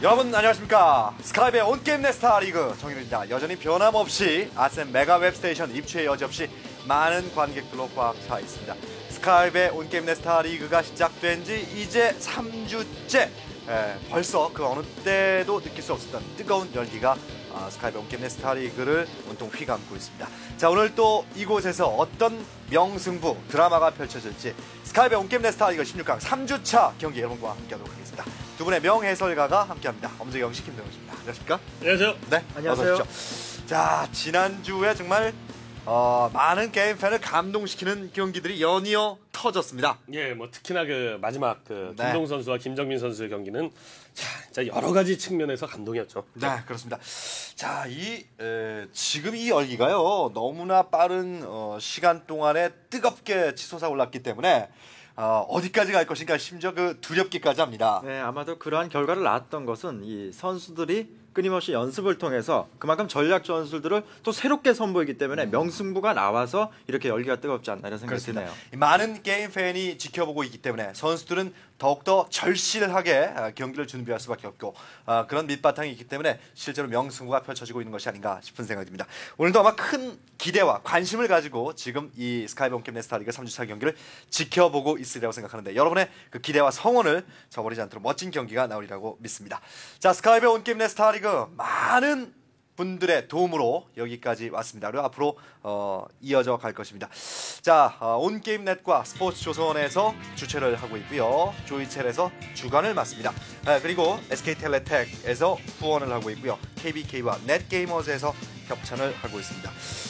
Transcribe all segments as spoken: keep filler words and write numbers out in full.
여러분 안녕하십니까. 스카이베 온게임 네스타 리그 정일입니다. 여전히 변함없이 아셈 메가 웹스테이션 입추의 여지없이 많은 관객들로 꽉 차 있습니다. 스카이베 온게임 네스타 리그가 시작된 지 이제 삼 주째. 에, 벌써 그 어느 때도 느낄 수 없었던 뜨거운 열기가 아, 스카이베 온게임 네스타 리그를 온통 휘감고 있습니다. 자, 오늘 또 이곳에서 어떤 명승부 드라마가 펼쳐질지 스카이베 온게임 네스타 리그 십육 강 삼 주차 경기 여러분과 함께하도록 하겠습니다. 두 분의 명해설가가 함께합니다. 엄재경 씨, 김동현 씨입니다. 안녕하십니까? 안녕하세요. 네, 안녕하세요. 어서 오십시오. 자, 지난주에 정말 어, 많은 게임 팬을 감동시키는 경기들이 연이어 터졌습니다. 예, 뭐 특히나 그 마지막 그 네. 김동 선수와 김정민 선수의 경기는 자, 진짜 여러 가지 측면에서 감동이었죠. 네, 그렇습니다. 자, 이 에, 지금 이 열기가요 너무나 빠른 어, 시간 동안에 뜨겁게 치솟아 올랐기 때문에 어, 어디까지 갈 것인가 심지어 그 두렵기까지 합니다. 네, 아마도 그러한 결과를 낳았던 것은 이 선수들이 끊임없이 연습을 통해서 그만큼 전략 전술들을 또 새롭게 선보이기 때문에 명승부가 나와서 이렇게 열기가 뜨겁지 않나 이런 생각이 그렇습니다. 드네요. 많은 게임 팬이 지켜보고 있기 때문에 선수들은 더욱더 절실하게 경기를 준비할 수밖에 없고 아, 그런 밑바탕이 있기 때문에 실제로 명승부가 펼쳐지고 있는 것이 아닌가 싶은 생각이 듭니다. 오늘도 아마 큰 기대와 관심을 가지고 지금 이 스카이베 온게임 네스타 리그 삼 주차 경기를 지켜보고 있으리라고 생각하는데 여러분의 그 기대와 성원을 저버리지 않도록 멋진 경기가 나오리라고 믿습니다. 자, 스카이베 온게임 네스타 리그 많은 분들의 도움으로 여기까지 왔습니다. 그리고 앞으로 어, 이어져 갈 것입니다. 자, 어, 온게임넷과 스포츠조선에서 주최를 하고 있고요. 조이첼에서 주관을 맡습니다. 아, 그리고 에스케이텔레텍에서 후원을 하고 있고요. 케이비케이와 넷게이머즈에서 협찬을 하고 있습니다.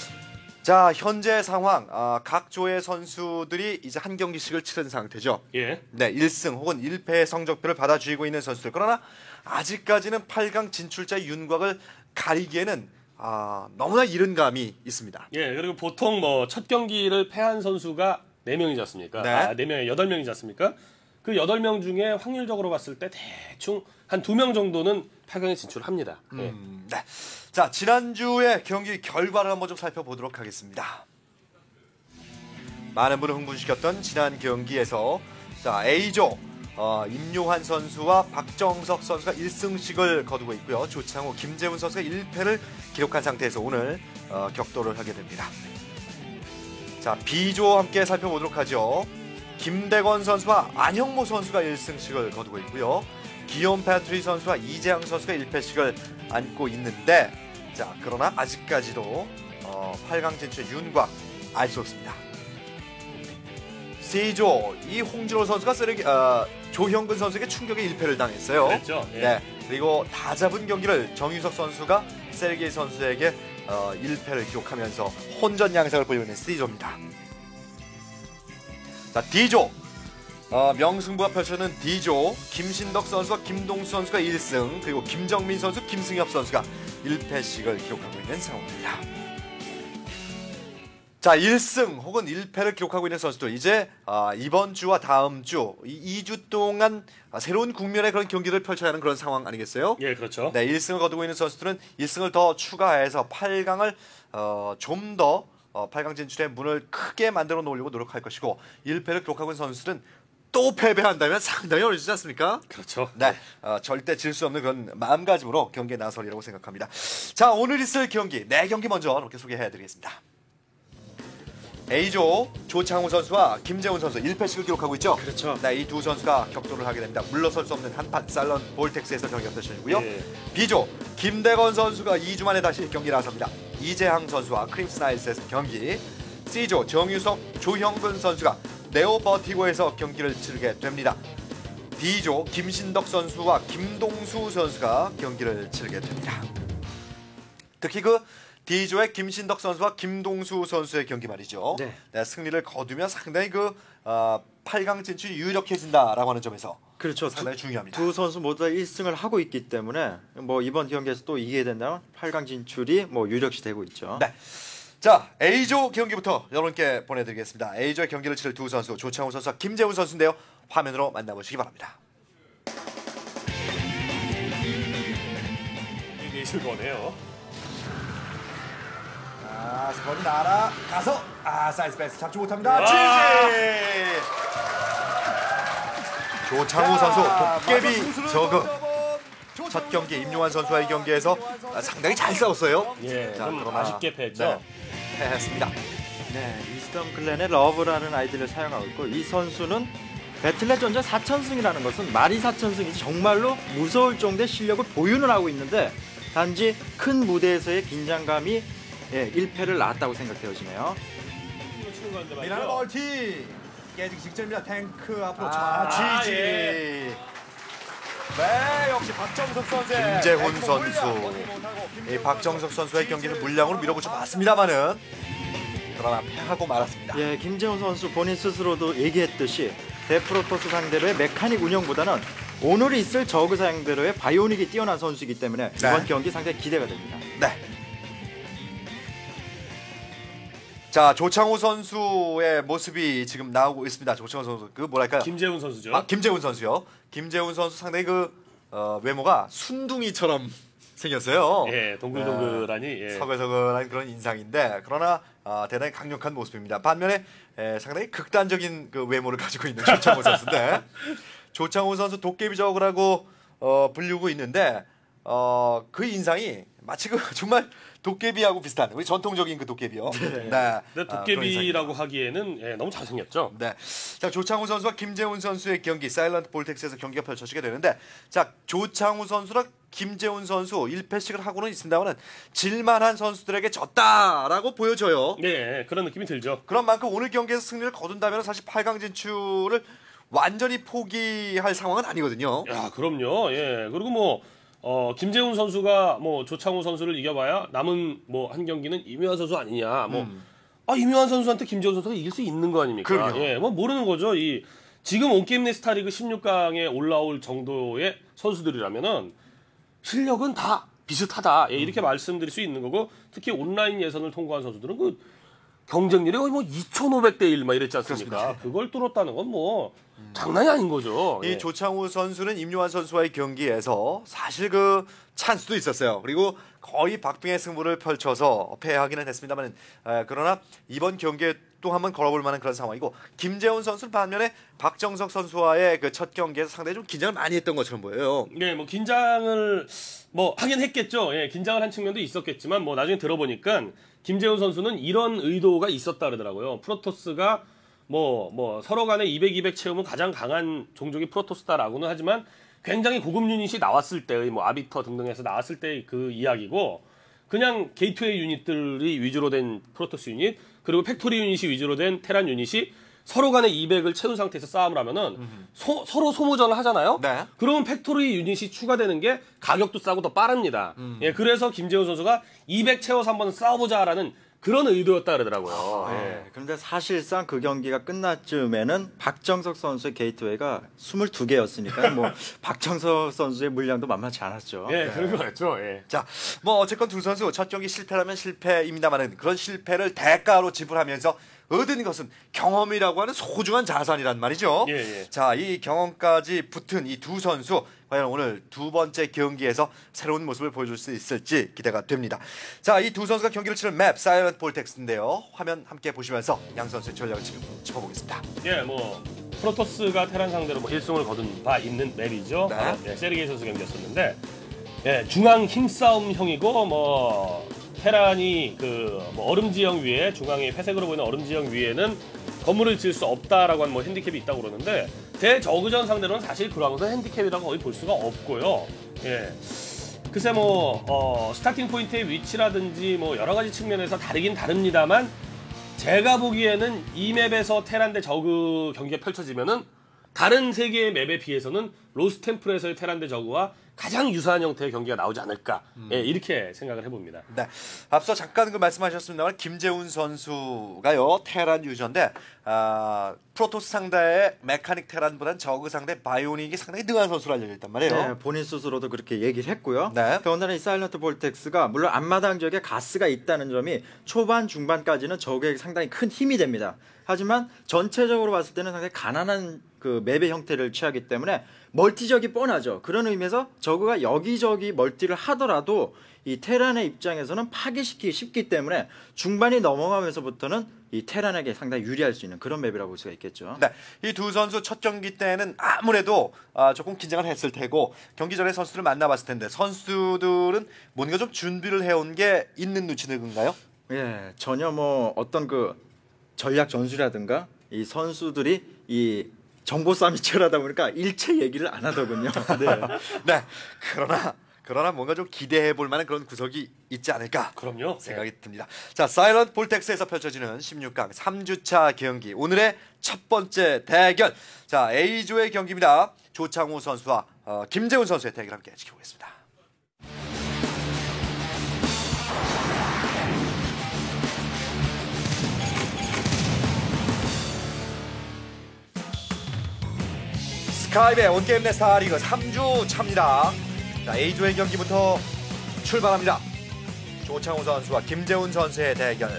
자, 현재 상황 아, 각 조의 선수들이 이제 한 경기씩을 치른 상태죠. 예. 네, 일 승 혹은 일 패의 성적표를 받아주고 있는 선수들. 그러나 아직까지는 팔 강 진출자의 윤곽을 가리기에는 아, 너무나 이른 감이 있습니다. 예, 그리고 보통 뭐 첫 경기를 패한 선수가 네 명이지 않습니까? 네. 아, 네 명에 여덟 명이지 않습니까? 그 여덟 명 중에 확률적으로 봤을 때 대충 한 두 명 정도는 팔 강에 진출합니다. 예. 음, 네. 자, 지난주의 경기 결과를 한번 좀 살펴보도록 하겠습니다. 많은 분을 흥분시켰던 지난 경기에서 자, A조 어, 임요환 선수와 박정석 선수가 일 승씩을 거두고 있고요. 조창호, 김재훈 선수가 일 패를 기록한 상태에서 오늘 어, 격돌을 하게 됩니다. 자, B조 함께 살펴보도록 하죠. 김대건 선수와 안형모 선수가 일 승씩을 거두고 있고요. 기욤 패트리 선수와 이재항 선수가 일 패씩을 안고 있는데 자, 그러나 아직까지도 어, 팔 강 진출의 윤곽 알 수 없습니다. C조 이 홍진호 선수가 쓰레기 어, 조형근 선수에게 충격의 일 패를 당했어요. 그랬죠. 예. 네, 그리고 다 잡은 경기를 정유석 선수가 세르게이 선수에게 어, 일 패를 기록하면서 혼전 양상을 보이고 있는 C조입니다. 자, D조 어, 명승부가 펼쳐지는 D조 김신덕 선수와 김동수 선수가 일 승 그리고 김정민 선수, 김승엽 선수가 일 패씩을 기록하고 있는 상황입니다. 자, 일 승 혹은 일 패를 기록하고 있는 선수들 이제 아, 이번 주와 다음 주 이 이 주 동안 아, 새로운 국면의 그런 경기를 펼쳐야 하는 그런 상황 아니겠어요? 예, 그렇죠. 네, 일 승을 거두고 있는 선수들은 일 승을 더 추가해서 팔 강을 어, 좀 더 어, 팔 강 진출의 문을 크게 만들어 놓으려고 노력할 것이고 일 패를 기록하고 있는 선수들은 또 패배한다면 상당히 어려지지 않습니까? 그렇죠. 네, 어, 절대 질 수 없는 그런 마음가짐으로 경기에 나서리라고 생각합니다. 자, 오늘 있을 경기 네 경기 먼저 이렇게 소개해드리겠습니다. A조 조창우 선수와 김재훈 선수 일 패씩을 기록하고 있죠. 그렇죠. 네, 이 두 선수가 격돌을 하게 됩니다. 물러설 수 없는 한판 살런 볼텍스에서 경기가 펼쳐지고요. 예. B조 김대건 선수가 이 주 만에 다시 경기를 나섭니다. 이재항 선수와 크림스 나이츠에서 경기. C조 정유석, 조형근 선수가 네오버티고에서 경기를 치르게 됩니다. D조 김신덕 선수와 김동수 선수가 경기를 치르게 됩니다. 특히 그 D조의 김신덕 선수와 김동수 선수의 경기 말이죠. 네. 네, 승리를 거두면 상당히 그 어, 팔 강 진출이 유력해진다라고 하는 점에서 그렇죠. 상당히 중요합니다. 두 선수 모두 다 일 승을 하고 있기 때문에 뭐 이번 경기에서 또 이기게 된다면 팔 강 진출이 뭐 유력시 되고 있죠. 네. 자, A조 경기부터 여러분께 보내드리겠습니다. A조의 경기를 치를 두 선수 조창우 선수와 김재훈 선수인데요. 화면으로 만나보시기 바랍니다. 이게 즐거워네요. 아, 스퍼니 날아가서 아, 사이즈 패스 잡지 못합니다. 와. 지지! 조창우 선수 도깨비 저그 첫 경기 임요환 선수와의 경기에서 아, 상당히 잘 싸웠어요. 예, 자, 좀 그러나- 아쉽게 패했죠. 네, 패했습니다. 네, 이스턴 클랜의 러브라는 아이디를 사용하고 있고 이 선수는 배틀넷 전적 사 천승이라는 것은 말이 사 천승이지 정말로 무서울 정도의 실력을 보유는 하고 있는데 단지 큰 무대에서의 긴장감이 예, 일 패를 낳았다고 생각되어지네요. 치는 건데 말이죠. 미나는 멀티 깨지기 직전입니다. 탱크 앞으로 아, 좌지지. 예. 네, 역시 박정석 선수. 김재훈 선수. 이 박정석 선수의 경기는 물량으로 밀어붙여 봤습니다만은 그러나 패하고 말았습니다. 예, 김재훈 선수 본인 스스로도 얘기했듯이 데프로토스 상대로의 메카닉 운영보다는 오늘 있을 저그 상대로의 바이오닉이 뛰어난 선수이기 때문에 네. 이번 경기 상당히 기대가 됩니다. 네. 자, 조창호 선수의 모습이 지금 나오고 있습니다. 조창호 선수 그 뭐랄까요? 김재훈 선수죠. 아, 김재훈 선수요. 김재훈 선수 상당히 그 어, 외모가 순둥이처럼 생겼어요. 예, 동글동글하니. 예. 서글서글한 그런 인상인데 그러나 어, 대단히 강력한 모습입니다. 반면에 에, 상당히 극단적인 그 외모를 가지고 있는 조창호 선수인데 조창호 선수 도깨비 저그라고 어, 불리고 있는데 어, 그 인상이 마치 그 정말 도깨비하고 비슷한 우리 전통적인 그 도깨비요. 네. 근데 아, 그런 도깨비라고 하기에는 예, 너무 잘생겼죠. 네. 자, 조창우 선수와 김재훈 선수의 경기 사일런트 볼텍스에서 경기가 펼쳐지게 되는데 자, 조창우 선수랑 김재훈 선수 일 패씩을 하고는 있습니다만은 질만한 선수들에게 졌다라고 보여져요. 예, 그런 느낌이 들죠. 그런 만큼 오늘 경기에서 승리를 거둔다면 사실 팔 강 진출을 완전히 포기할 상황은 아니거든요. 야, 그럼요. 예. 그리고 뭐 어, 김재훈 선수가 뭐 조창우 선수를 이겨봐야 남은 뭐 한 경기는 임요환 선수 아니냐. 뭐 음. 아, 임요환 선수한테 김재훈 선수가 이길 수 있는 거 아닙니까? 그럼요. 예, 뭐 모르는 거죠. 이 지금 온게임넷 스타리그 십육 강에 올라올 정도의 선수들이라면은 실력은 다 비슷하다. 예, 이렇게 말씀드릴 수 있는 거고 특히 온라인 예선을 통과한 선수들은 그 경쟁률이 거의 뭐 이천오백 대 일 막 이랬지 않습니까? 그렇습니다. 그걸 뚫었다는 건 뭐 장난이 아닌 거죠. 이 예. 조창우 선수는 임요환 선수와의 경기에서 사실 그 찬스도 있었어요. 그리고 거의 박빙의 승부를 펼쳐서 패하기는 했습니다만, 그러나 이번 경기에 또 한번 걸어볼 만한 그런 상황이고 김재훈 선수는 반면에 박정석 선수와의 그 첫 경기에서 상당히 좀 긴장을 많이 했던 것처럼 보여요. 네, 뭐 긴장을 뭐 하긴 했겠죠. 예, 긴장을 한 측면도 있었겠지만 뭐 나중에 들어보니까 김재훈 선수는 이런 의도가 있었다 그러더라고요. 프로토스가 뭐, 뭐, 서로 간에 이백, 이백 채우면 가장 강한 종족이 프로토스다라고는 하지만 굉장히 고급 유닛이 나왔을 때의 뭐 아비터 등등해서 나왔을 때의 그 이야기고 그냥 게이트웨이 유닛들이 위주로 된 프로토스 유닛 그리고 팩토리 유닛이 위주로 된 테란 유닛이 서로 간에 이백을 채운 상태에서 싸움을 하면은 소, 서로 소모전을 하잖아요. 네. 그러면 팩토리 유닛이 추가되는 게 가격도 싸고 더 빠릅니다. 음. 예, 그래서 김재훈 선수가 이백 채워서 한번 싸워보자라는 그런 의도였다 그러더라고요. 예. 네, 그런데 사실상 그 경기가 끝날쯤에는 박정석 선수의 게이트웨이가 스물두 개였으니까 뭐 박정석 선수의 물량도 만만치 않았죠. 예, 그런 거였죠. 예. 자, 뭐 어쨌건 두 선수 첫 경기 실패라면 실패입니다만은 그런 실패를 대가로 지불하면서 얻은 것은 경험이라고 하는 소중한 자산이란 말이죠. 예, 예. 자, 이 경험까지 붙은 이 두 선수 과연 오늘 두 번째 경기에서 새로운 모습을 보여줄 수 있을지 기대가 됩니다. 자, 이 두 선수가 경기를 치른 맵 사일런트 볼텍스인데요. 화면 함께 보시면서 양 선수의 전략을 지금 짚어보겠습니다. 예, 뭐 프로토스가 테란 상대로 뭐 일 승을 거둔 바 있는 맵이죠. 네. 바로, 예, 세르게이 선수 경기였었는데 예, 중앙 힘싸움형이고 뭐 테란이 그 뭐 얼음 지형 위에 중앙에 회색으로 보이는 얼음 지형 위에는 건물을 지을 수 없다라고 하는 뭐 핸디캡이 있다고 그러는데 대저그전 상대로는 사실 그런 것은 핸디캡이라고 거의 볼 수가 없고요. 예. 글쎄 뭐 어, 스타팅 포인트의 위치라든지 뭐 여러 가지 측면에서 다르긴 다릅니다만 제가 보기에는 이 맵에서 테란 대 저그 경기가 펼쳐지면은 다른 세 개의 맵에 비해서는 로스템플에서의 테란 대 저그와 가장 유사한 형태의 경기가 나오지 않을까 예, 이렇게 생각을 해봅니다. 네, 앞서 잠깐 그 말씀하셨습니다만 김재훈 선수가요 테란 유저인데 아, 프로토스 상대의 메카닉 테란보다는 저그 상대 바이오닉이 상당히 능한 선수로 알려져 있단 말이에요. 네, 본인 스스로도 그렇게 얘기를 했고요. 네. 더군다나 이 사일런트 볼텍스가 물론 앞마당 지역에 가스가 있다는 점이 초반 중반까지는 적에게 상당히 큰 힘이 됩니다. 하지만 전체적으로 봤을 때는 상당히 가난한 그 맵의 형태를 취하기 때문에 멀티적이 뻔하죠. 그런 의미에서 저그가 여기저기 멀티를 하더라도 이 테란의 입장에서는 파괴시키기 쉽기 때문에 중반이 넘어가면서부터는 이 테란에게 상당히 유리할 수 있는 그런 맵이라고 볼 수가 있겠죠. 네, 이 두 선수 첫 경기 때는 아무래도 아, 조금 긴장을 했을 테고 경기 전에 선수들을 만나봤을 텐데 선수들은 뭔가 좀 준비를 해온 게 있는 눈치인가요? 예, 전혀 뭐 어떤 그 전략 전술이라든가 이 선수들이 이 정보 싸움이 치열하다 보니까 일체 얘기를 안 하더군요. 네. 네, 그러나 그러나 뭔가 좀 기대해 볼 만한 그런 구석이 있지 않을까 그럼요. 생각이 듭니다. 자, 사일런트 볼텍스에서 펼쳐지는 십육 강 삼 주차 경기 오늘의 첫 번째 대결. 자, A조의 경기입니다. 조창우 선수와 어, 김재훈 선수의 대결 함께 지켜보겠습니다. 스카이베 온게임 내 스타리그 삼 주 차입니다. 자, A조의 경기부터 출발합니다. 조창우 선수와 김재훈 선수의 대결.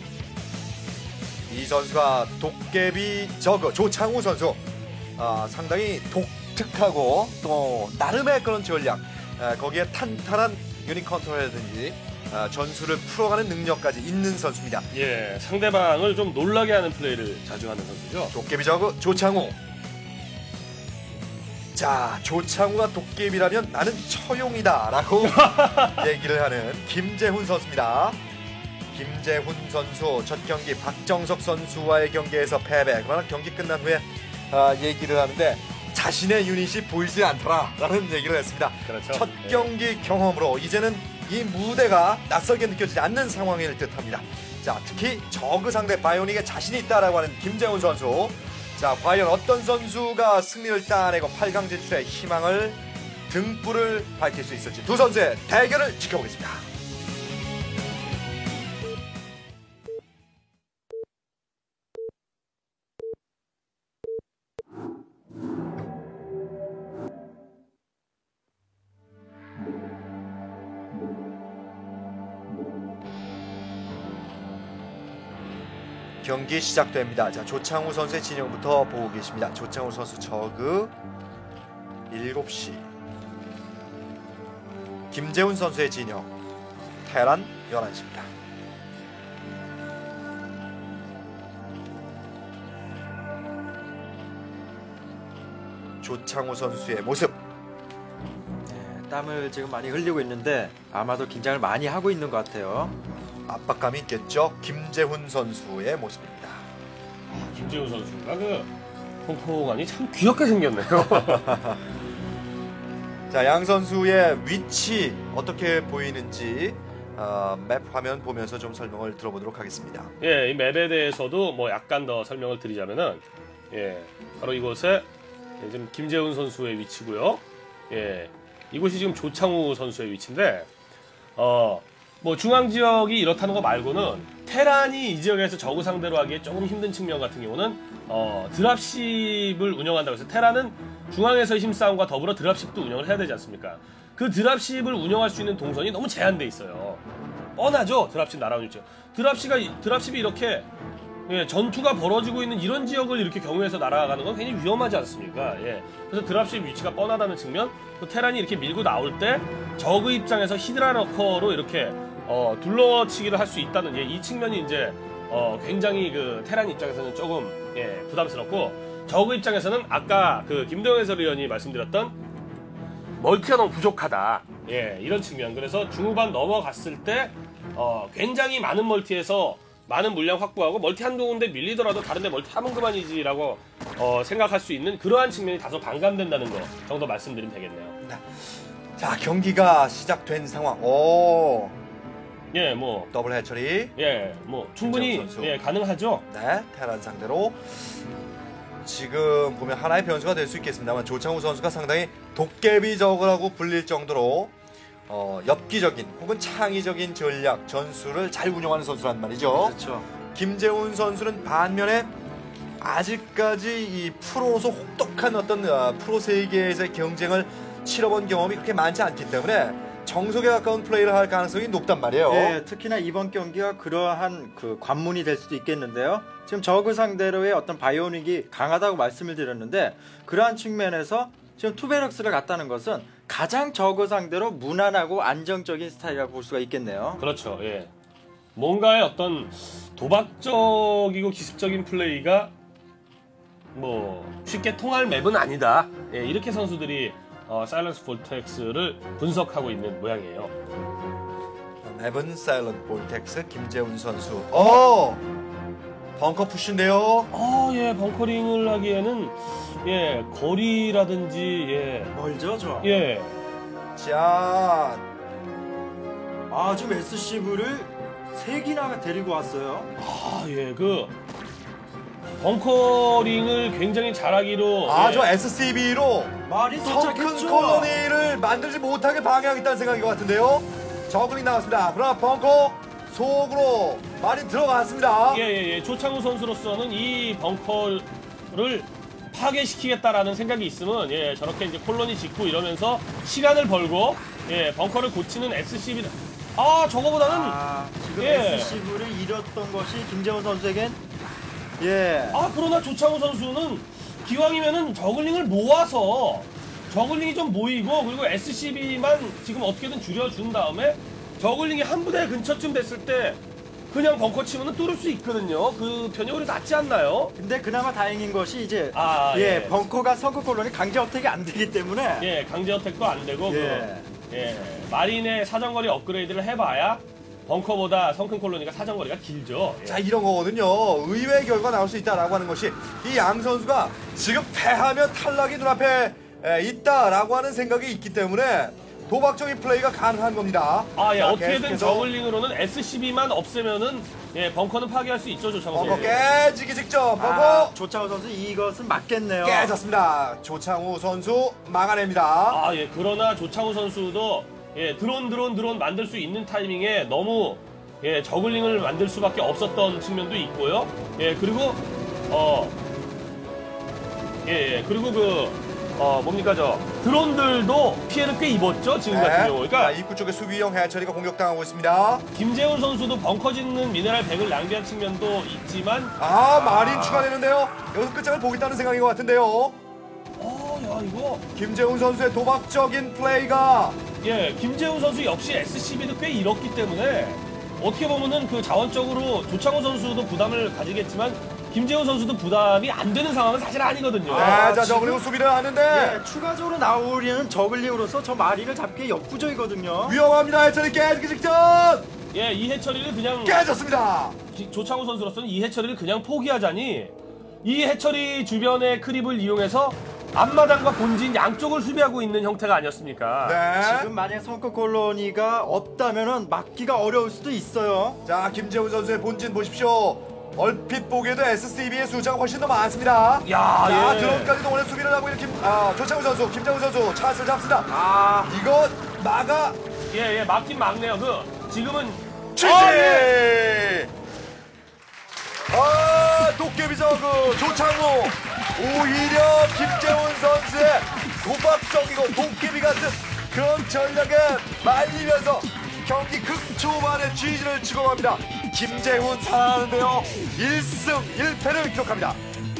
이 선수가 도깨비 저그 조창우 선수 아, 상당히 독특하고 또 나름의 그런 전략 아, 거기에 탄탄한 유닛 컨트롤이라든지 아, 전술을 풀어가는 능력까지 있는 선수입니다. 예, 상대방을 좀 놀라게 하는 플레이를 자주 하는 선수죠. 도깨비 저그 조창우. 자, 조창우가 도깨비라면 나는 처용이다라고 얘기를 하는 김재훈 선수입니다. 김재훈 선수 첫 경기 박정석 선수와의 경기에서 패배. 그러나 경기 끝난 후에 아, 얘기를 하는데 자신의 유닛이 보이지 않더라라는 얘기를 했습니다. 그렇죠. 첫 네. 경기 경험으로 이제는 이 무대가 낯설게 느껴지지 않는 상황일 듯합니다. 자, 특히 저그 상대 바이오닉에 자신이 있다라고 하는 김재훈 선수. 자, 과연 어떤 선수가 승리를 따내고 팔 강 진출의 희망을 등불을 밝힐 수 있을지 두 선수의 대결을 지켜보겠습니다. 경기 시작됩니다. 자, 조창우 선수의 진영부터 보고 계십니다. 조창우 선수 저그 일곱 시. 김재훈 선수의 진영 테란 열한 시입니다. 조창우 선수의 모습. 네, 땀을 지금 많이 흘리고 있는데 아마도 긴장을 많이 하고 있는 것 같아요. 압박감이 있겠죠. 김재훈 선수의 모습입니다. 김재훈 선수가 그 통통하니 참 귀엽게 생겼네요. 자, 양 선수의 위치 어떻게 보이는지 어, 맵 화면 보면서 좀 설명을 들어보도록 하겠습니다. 예, 이 맵에 대해서도 뭐 약간 더 설명을 드리자면은, 예, 바로 이곳에 예, 지금 김재훈 선수의 위치고요. 예, 이곳이 지금 조창우 선수의 위치인데, 어, 뭐 중앙 지역이 이렇다는 거 말고는 테란이 이 지역에서 저그 상대로 하기에 조금 힘든 측면 같은 경우는 어, 드랍십을 운영한다고 해서 테란은 중앙에서의 힘싸움과 더불어 드랍십도 운영을 해야 되지 않습니까? 그 드랍십을 운영할 수 있는 동선이 너무 제한돼 있어요. 뻔하죠? 드랍십 날아오는 위치. 드랍십이 드랍십이 이렇게 예, 전투가 벌어지고 있는 이런 지역을 이렇게 경유해서 날아가는 건 굉장히 위험하지 않습니까? 예. 그래서 드랍십 위치가 뻔하다는 측면, 또 테란이 이렇게 밀고 나올 때 저그 입장에서 히드라 러커로 이렇게 어, 둘러치기를 할 수 있다는 예, 이 측면이 이제 어, 굉장히 그 테란 입장에서는 조금 예, 부담스럽고, 저그 입장에서는 아까 그 김도영 해설위원이 말씀드렸던 멀티가 너무 부족하다. 예, 이런 측면. 그래서 중후반 넘어갔을 때 어, 굉장히 많은 멀티에서 많은 물량 확보하고 멀티 한두 군데 밀리더라도 다른데 멀티 하면 그만이지라고 어, 생각할 수 있는 그러한 측면이 다소 반감된다는 거 정도 말씀드리면 되겠네요. 네. 자, 경기가 시작된 상황. 오, 예, 뭐, 더블 해처리. 예, 뭐 충분히 김재훈 선수. 예, 가능하죠. 네, 테란 상대로 지금 보면 하나의 변수가 될 수 있겠습니다만 조창우 선수가 상당히 도깨비 저그라고 불릴 정도로 어, 엽기적인 혹은 창의적인 전략, 전술을 잘 운영하는 선수란 말이죠. 그렇죠. 김재훈 선수는 반면에 아직까지 이 프로로서 혹독한 어떤 어, 프로 세계에서의 경쟁을 치러본 경험이 그렇게 많지 않기 때문에 정석에 가까운 플레이를 할 가능성이 높단 말이에요. 예, 특히나 이번 경기가 그러한 그 관문이 될 수도 있겠는데요. 지금 저그 상대로의 어떤 바이오닉이 강하다고 말씀을 드렸는데, 그러한 측면에서 지금 투베럭스를 갔다는 것은 가장 적어 상대로 무난하고 안정적인 스타일이라고 볼 수가 있겠네요. 그렇죠. 예. 뭔가의 어떤 도박적이고 기습적인 플레이가 뭐 쉽게 통할 맵은 아니다. 예, 이렇게 선수들이 어, 사일런스 볼텍스를 분석하고 있는 모양이에요. 맵은 사일런트 볼텍스 김재훈 선수. 어! 벙커 푸시인데요. 어, 예, 벙커링을 하기에는 예, 거리라든지 예, 멀죠, 저. 예, 자, 아, 지금 에스씨브를 세 개나 데리고 왔어요. 아, 예, 그 벙커링을 굉장히 잘하기로 아, 예, 저 에스씨비로 말이 성큰 도착했죠. 콜로니를 만들지 못하게 방해하겠다는 생각인 것 같은데요. 저글링 나왔습니다. 그러나 벙커 속으로 많이 들어갔습니다. 예, 예, 예. 조창우 선수로서는 이 벙커를 파괴시키겠다라는 생각이 있으면 예, 저렇게 이제 콜로니 짓고 이러면서 시간을 벌고 예, 벙커를 고치는 에스씨비. 아, 저거보다는 아, 지금 예. 에스씨브를 잃었던 것이 김재훈 선수에겐 예. 아, 그러나 조창우 선수는 기왕이면은 저글링을 모아서 저글링이 좀 모이고 그리고 에스씨비만 지금 어떻게든 줄여준 다음에 저글링이 한 부대 근처쯤 됐을 때 그냥 벙커 치면은 뚫을 수 있거든요. 그 편이 오히려 낫지 않나요? 근데 그나마 다행인 것이 이제 아, 예, 예. 벙커가 성크 콜론이 강제 어택이 안 되기 때문에 예, 강제 어택도 안 되고 예. 그 예, 마린의 사정거리 업그레이드를 해봐야 벙커보다 성큰 콜로니가 사정거리가 길죠. 예. 자, 이런 거거든요. 의외의 결과가 나올 수 있다라고 하는 것이 이 양 선수가 지금 패하면 탈락이 눈앞에 에, 있다라고 하는 생각이 있기 때문에 도박적인 플레이가 가능한 겁니다. 아, 예, 자, 어떻게든 계속해서 저글링으로는 에스씨비만 없애면은 예, 벙커는 파괴할 수 있죠, 조창호 벙커 선수. 깨지기 직전 벙커 아, 조창호 선수 이것은 맞겠네요. 깨졌습니다. 조창우 선수 막아냅니다. 아, 예, 그러나 조창우 선수도 예, 드론 드론 드론 만들 수 있는 타이밍에 너무 예, 저글링을 만들 수밖에 없었던 측면도 있고요. 예, 그리고 어 예, 예, 그리고 그 어 뭡니까 저 드론들도 피해를 꽤 입었죠, 지금 같은 경우. 자, 그러니까 입구 쪽에 수비형 해처리가 공격당하고 있습니다. 김재훈 선수도 벙커 짓는 미네랄 백을 낭비한 측면도 있지만 아, 마린 추가되는데요. 여기서 끝장을 보겠다는 생각인 것 같은데요. 어, 야, 이거 김재훈 선수의 도박적인 플레이가 예, 김재훈 선수 역시 에스씨비도 꽤 잃었기 때문에 어떻게 보면은 그 자원적으로 조창호 선수도 부담을 가지겠지만 김재훈 선수도 부담이 안 되는 상황은 사실 아니거든요. 네, 아, 자, 저 지금- 그리고 수비를 하는데 예, 추가적으로 나오려는 저글링으로서 저 마리를 잡기에 역부족이거든요. 위험합니다. 해처리 깨지기 직전 예, 이 해처리를 그냥 깨졌습니다. 기- 조창호 선수로서는 이 해처리를 그냥 포기하자니 이 해처리 주변의 크립을 이용해서 앞마당과 본진 양쪽을 수비하고 있는 형태가 아니었습니까? 네. 지금 만약 성크 콜로니가 없다면은 막기가 어려울 수도 있어요. 자, 김재훈 선수의 본진 보십시오. 얼핏 보기에도 에스씨비의 숫자가 훨씬 더 많습니다. 야, 자, 예. 드론까지도 오늘 수비를 하고 있는 김, 아, 조창우 선수, 김재훈 선수 찬스를 잡습니다. 아, 이거 막아 예, 예, 막긴 막네요. 그 지금은 취지. 아, 예. 아, 도깨비저 그 조창우 오히려 김재훈 선수의 도박적이고 도깨비 같은 그런 전략에 말리면서 경기 극초반에 쥐지를 치고 갑니다. 김재훈 살아나는데요. 일 승 일 패를 기록합니다.